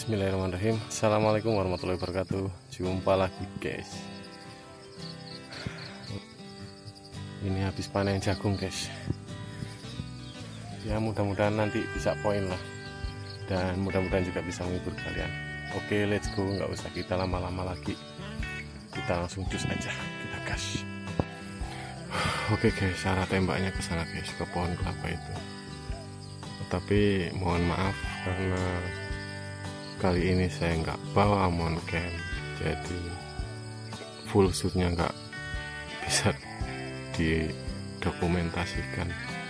Bismillahirrahmanirrahim. Assalamualaikum warahmatullahi wabarakatuh. Jumpa lagi guys. Ini habis panen jagung guys. Ya mudah-mudahan nanti bisa poin lah. Dan mudah-mudahan juga bisa menghibur kalian. Oke, let's go, nggak usah kita lama-lama lagi. Kita langsung cus aja, kita gas. Oke guys, cara tembaknya ke sana guys, ke pohon kelapa itu. Tapi mohon maaf karena kali ini saya nggak bawa moncam, jadi full shootnya nggak bisa didokumentasikan.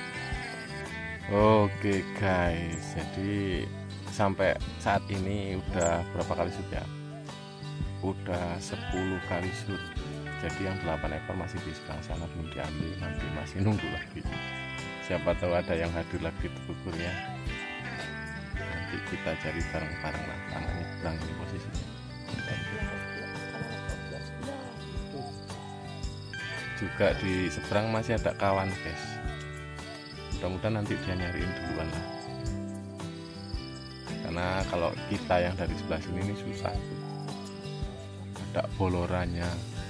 Oke guys, jadi sampai saat ini udah berapa kali shoot ya? Udah 10 kali shoot. Jadi yang 8 ekor masih di sebelah sana belum diambil, nanti masih nunggu lagi. Siapa tahu ada yang hadir lagi terukurnya. Nanti kita cari bareng-bareng lah, tangannya berang ini posisinya. Juga di seberang masih ada kawan guys. Mudah-mudahan nanti dia nyariin duluan lah. Karena kalau kita yang dari sebelah sini ini susah tuh. Ada bolorannya.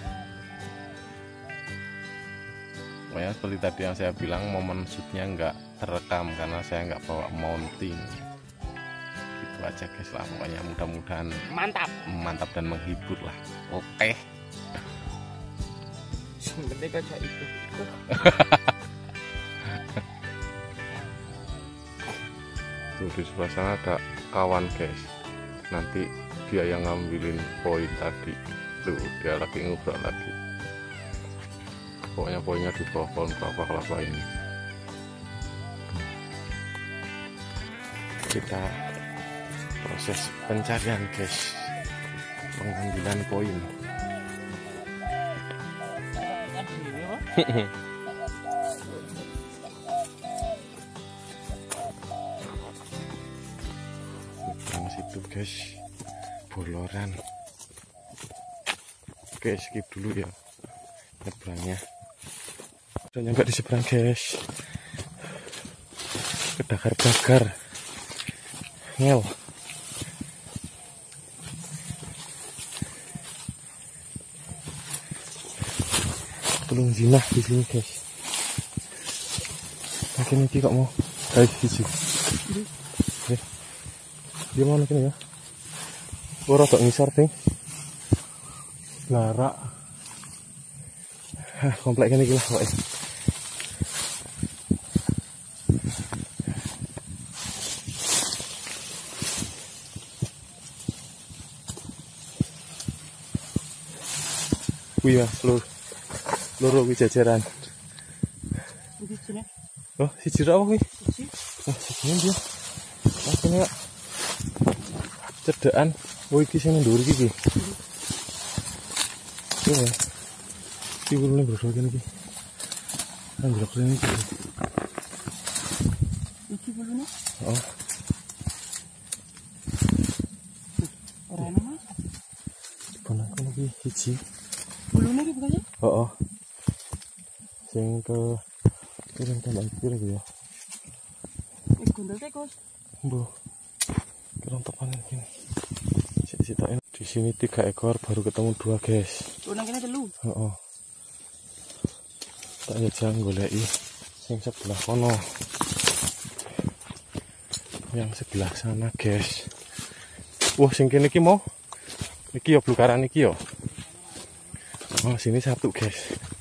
Pokoknya seperti tadi yang saya bilang, momen shootnya nggak terekam karena saya nggak bawa mounting. Gitu aja guys lah, pokoknya mudah-mudahan mantap dan menghibur lah. Oke. Penting aja itu. Tuh di sebelah sana ada kawan guys. Nanti dia yang ngambilin poin tadi. Tuh dia lagi ngobrol lagi. Pokoknya poinnya di bawah pohon kelapa ini. Kita proses pencarian guys, pengambilan poin. Seberang situ guys, boloran. Oke, skip dulu ya seberangnya. Udah nyampe di seberang guys, kedakar-dakar ngel. Tulung zina di sini guys. Makin ini kok mau dari sisi. Dia mau nih ya. Ora tak ngisor ting. Lara. Komplek ini gila kok. Wih ya, loro wih jajaran. Oh, si jira apa wih? Oh, si dia. Langsung ya. Cedaan. Oh, iki sing ndur iki. Yo ya. Iki bulune bro kene iki. Anjir kene iki. Iki bulune? Oh. Ora ana Mas. Bonang kono iki siji. Bulune iki bukannya? Oh. Sing ke kirim tambah kira ya. Gondol tekos. Mbuh. Kerontokan ini. Sik-sitokin. Di sini 3 ekor, baru ketemu 2 guys. Nang kene 3. Heeh. Tak jajang goleki sing sebelah kono. Yang sebelah sana guys. Wah, sing kene iki mau. Iki ya blukaran iki ya. Oh, sini 1 guys.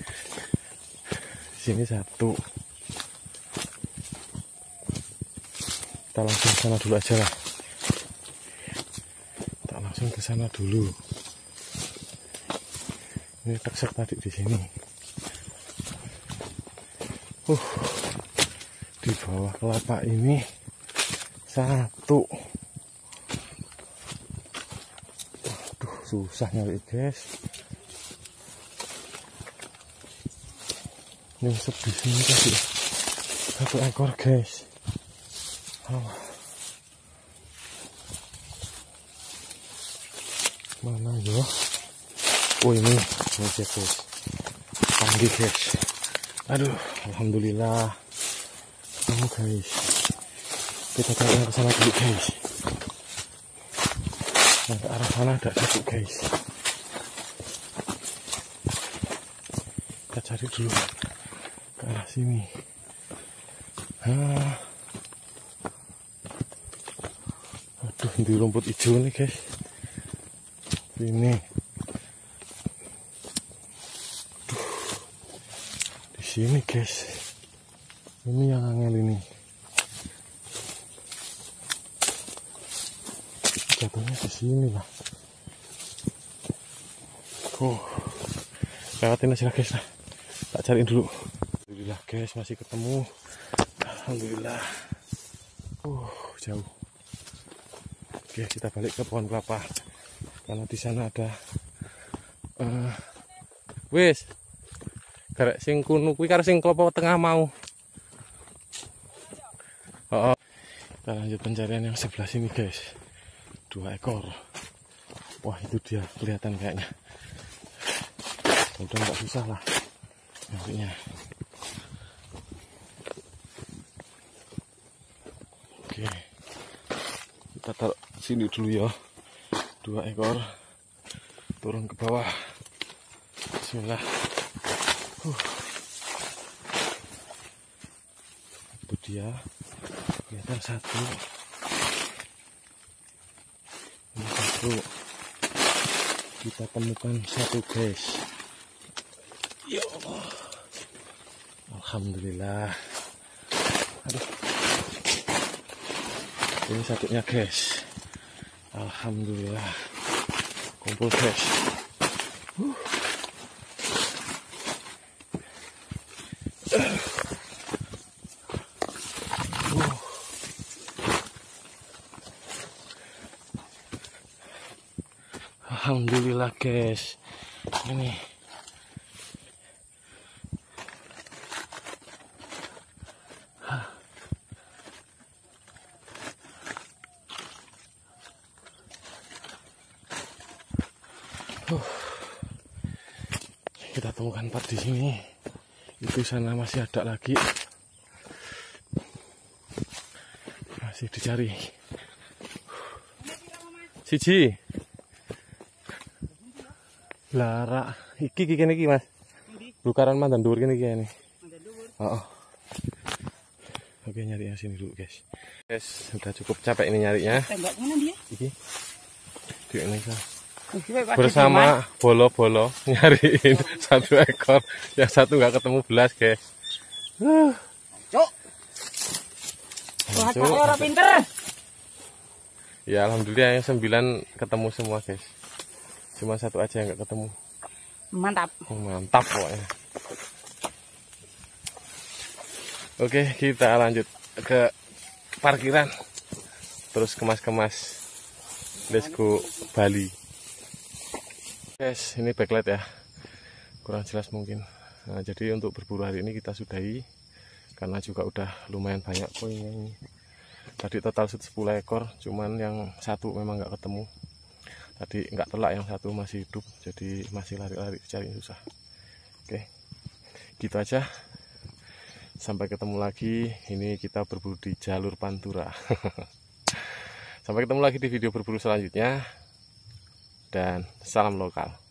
Sini 1. Kita langsung ke sana dulu aja lah. Kita langsung ke sana dulu. Ini teksek tadi di sini. Di bawah kelapa ini 1. Aduh, susah nyari guys. Ini sepi sini tadi 1 ekor guys. Mana yo? Oh ini guys. Panggil guys. Aduh, alhamdulillah. Kamu guys. Kita cari ke sana dulu guys. Nah, ke arah sana ada satu guys. Kita cari dulu ke arah sini. Aduh, di rumput hijau nih guys. Ini. Aduh, di sini guys. Ini yang angel ini. Jatuhnya di sini lah. Lewatin aja guys lah. Tak cariin dulu. Alhamdulillah guys, masih ketemu. Alhamdulillah. Jauh. Oke, kita balik ke pohon kelapa. Karena di sana ada wis. Garek sing kuno kuwi karo sing kelapa tengah mau. Oh. Kita lanjut pencarian yang sebelah sini guys. 2 ekor. Wah, itu dia kelihatan kayaknya. Udah nggak susah lah nantinya. Oke, kita taruh sini dulu ya. 2 ekor turun ke bawah. Bismillah. Itu dia, kelihatan satu. Ini satu. Kita temukan satu guys. Ya Allah. Alhamdulillah. Aduh. Ini satunya guys. Alhamdulillah. Kumpul guys. Alhamdulillah guys. Ini kita temukan 4 di sini. Itu sana masih ada lagi. Masih dicari. Siji. Lara, iki kene iki Mas. Lukaran mandan dhuwur kene iki ini. Heeh. Oke, nyari yang sini dulu, guys. Guys, sudah cukup capek ini nyarinya. Tembak mana dia? Iki. Di Indonesia. Bersama bolo-bolo nyariin 1 ekor. Yang satu nggak ketemu belas, guys. Cuk. Wah, orang pinter. Ya, alhamdulillah yang 9 ketemu semua, guys. Cuma 1 aja yang nggak ketemu. Mantap. Mantap pokoknya. Oke, kita lanjut ke parkiran. Terus kemas-kemas. Let's go Bali. Guys, ini backlight ya. Kurang jelas mungkin. Nah, jadi untuk berburu hari ini kita sudahi. Karena juga udah lumayan banyak poinnya ini. Tadi total 10 ekor. Cuman yang 1 memang nggak ketemu. Tadi nggak telak, yang 1 masih hidup, jadi masih lari-lari cari susah. Oke, gitu aja. Sampai ketemu lagi. Ini kita berburu di jalur Pantura. Sampai ketemu lagi di video berburu selanjutnya. Dan salam lokal.